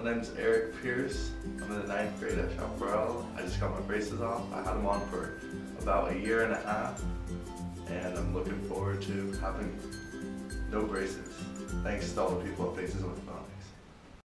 My name is Eric Pierce. I'm in the 9th grade at Shawn. I just got my braces off. I had them on for about a year and a half, and I'm looking forward to having no braces. Thanks to all the people at Faces Orthodontics.